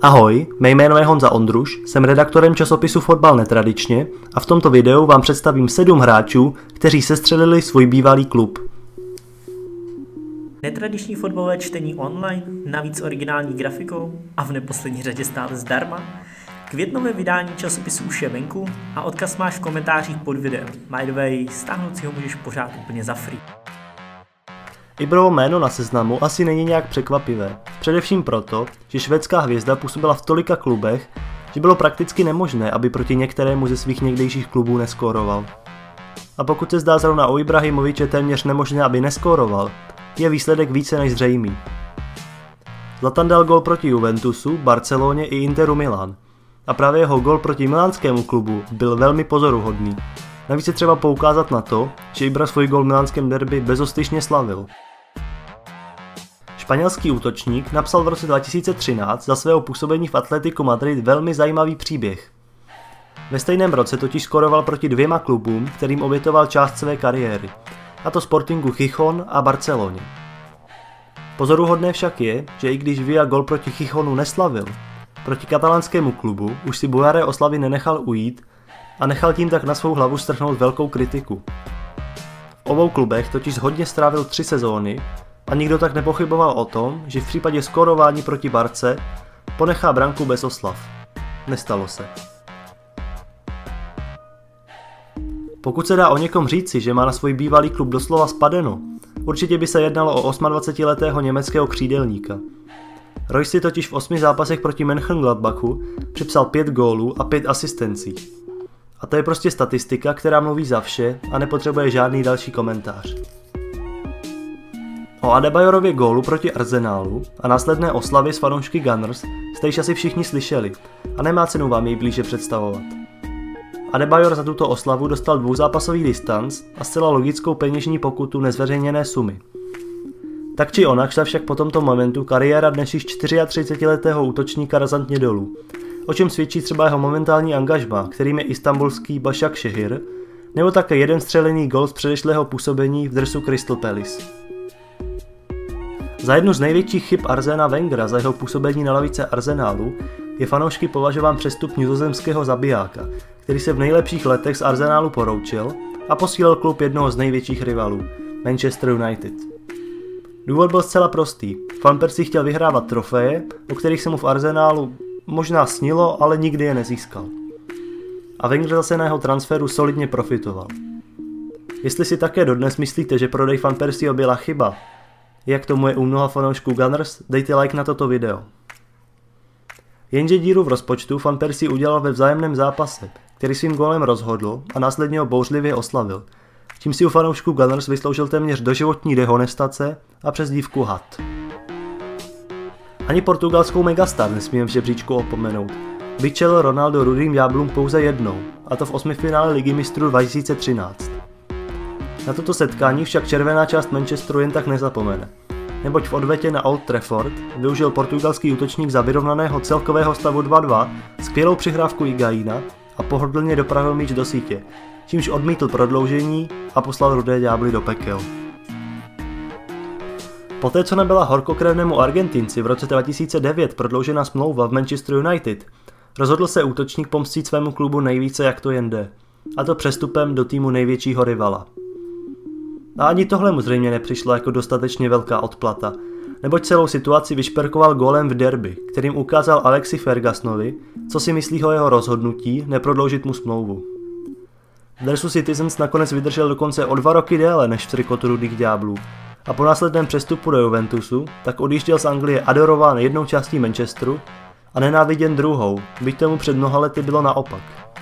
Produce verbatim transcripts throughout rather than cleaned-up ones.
Ahoj, mé jméno je Honza Ondruš, jsem redaktorem časopisu Fotbal netradičně a v tomto videu vám představím sedm hráčů, kteří sestřelili svůj bývalý klub. Netradiční fotbalové čtení online, navíc originální grafikou a v neposlední řadě stále zdarma. Květnové vydání časopisu už je venku a odkaz máš v komentářích pod videem. By the way, stáhnout si ho můžeš pořád úplně za free. Ibrovo jméno na seznamu asi není nějak překvapivé, především proto, že švédská hvězda působila v tolika klubech, že bylo prakticky nemožné, aby proti některému ze svých někdejších klubů neskóroval. A pokud se zdá zrovna u Ibrahimoviče téměř nemožné, aby neskóroval, je výsledek více než zřejmý. Zlatan dal gól proti Juventusu, Barceloně i Interu Milán. A právě jeho gól proti milánskému klubu byl velmi pozoruhodný. Navíc je třeba poukázat na to, že Ibra svůj gól v milánském derby bezostyšně slavil. Španělský útočník napsal v roce dva tisíce třináct za svého působení v Atleticu Madrid velmi zajímavý příběh. Ve stejném roce totiž skoroval proti dvěma klubům, kterým obětoval část své kariéry, a to Sportingu Gijón a Barceloně. Pozoruhodné však je, že i když Villa gól proti Gijonu neslavil, proti katalánskému klubu už si Bojaré oslavy nenechal ujít a nechal tím tak na svou hlavu strhnout velkou kritiku. V obou klubech totiž hodně strávil tři sezóny a nikdo tak nepochyboval o tom, že v případě skórování proti Barce ponechá branku bez oslav. Nestalo se. Pokud se dá o někom říci, že má na svůj bývalý klub doslova spadeno, určitě by se jednalo o dvacetiosmiletého německého křídelníka. Royce si totiž v osmi zápasech proti Mönchengladbachu připsal pět gólů a pět asistencí. A to je prostě statistika, která mluví za vše a nepotřebuje žádný další komentář. O Adebayorově gólu proti Arsenálu a následné oslavě s fanoušky Gunners jste již asi všichni slyšeli a nemá cenu vám jej blíže představovat. Adebayor za tuto oslavu dostal dvouzápasový distanc a zcela logickou peněžní pokutu nezveřejněné sumy. Tak či onak šla však po tomto momentu kariéra dnes již třiatřicetiletého útočníka razantně dolů, o čem svědčí třeba jeho momentální angažmá, kterým je istanbulský Başakşehir, nebo také jeden střelený gól z předešlého působení v dresu Crystal Palace. Za jednu z největších chyb Arsena Wengera za jeho působení na lavice Arsenálu je fanoušky považován přestup nizozemského zabijáka, který se v nejlepších letech z Arsenálu poroučil a posílil klub jednoho z největších rivalů, Manchester United. Důvod byl zcela prostý. Van Persie chtěl vyhrávat trofeje, o kterých se mu v Arsenálu možná snilo, ale nikdy je nezískal. A Wenger zase na jeho transferu solidně profitoval. Jestli si také dodnes myslíte, že prodej Van Persieho byla chyba, jak tomu je u mnoha fanoušků Gunners, dejte like na toto video. Jenže díru v rozpočtu Van Persie udělal ve vzájemném zápase, který svým gólem rozhodl a následně ho bouřlivě oslavil, čím si u fanoušků Gunners vysloužil téměř doživotní dehonestace a přezdívku had. Ani portugalskou megastar nesmíme v žebříčku opomenout. Vyčel Ronaldo rudým ďáblům pouze jednou, a to v osmifinále Ligy mistrů dva tisíce třináct. Na toto setkání však červená část Manchesteru jen tak nezapomene, neboť v odvetě na Old Trafford využil portugalský útočník za vyrovnaného celkového stavu dva dva skvělou přihrávku Higuaína a pohodlně dopravil míč do sítě, čímž odmítl prodloužení a poslal rudé ďábly do pekel. Poté co nebyla horkokrevnému Argentinci v roce dva tisíce devět prodloužena smlouva v Manchester United, rozhodl se útočník pomstít svému klubu nejvíce jak to jen jde, a to přestupem do týmu největšího rivala. A ani tohle mu zřejmě nepřišlo jako dostatečně velká odplata, neboť celou situaci vyšperkoval gólem v derby, kterým ukázal Alexi Fergusonovi, co si myslí o jeho rozhodnutí neprodloužit mu smlouvu. V dresu Citizens nakonec vydržel dokonce o dva roky déle než v trikotu rudých ďáblů a po následném přestupu do Juventusu tak odjížděl z Anglie adorován jednou částí Manchesteru a nenáviděn druhou, byť tomu před mnoha lety bylo naopak.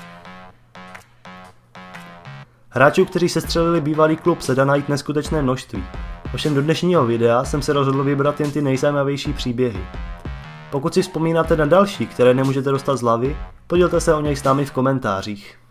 Hráčů, kteří sestřelili bývalý klub, se dá najít neskutečné množství, ovšem do dnešního videa jsem se rozhodl vybrat jen ty nejzajímavější příběhy. Pokud si vzpomínáte na další, které nemůžete dostat z hlavy, podělte se o něj s námi v komentářích.